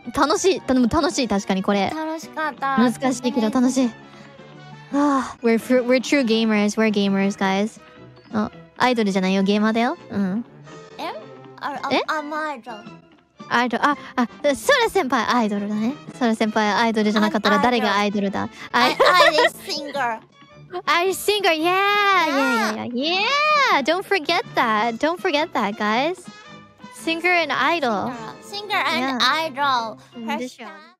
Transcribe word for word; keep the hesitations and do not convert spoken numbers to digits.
楽しい。でも楽しい、確かにこれ。 楽しかった。 難しいけど楽しい。ああ、we're fr- we're true gamers. We're gamers, guys. あ、アイドルじゃないよ、ゲーマーだよ。うん。 え？あ、あ、 え？ あ、アイドル。 アイドル、あ、あ、ソラ先輩アイドルだね。ソラ先輩アイドルじゃなかったら誰がアイドルだ？ アイ、アイドルシンガー。 I singer, yeah, yeah, yeah, yeah, yeah. Don't forget that. Don't forget that, guys. Singer and idol. Singer and idol. でしょ。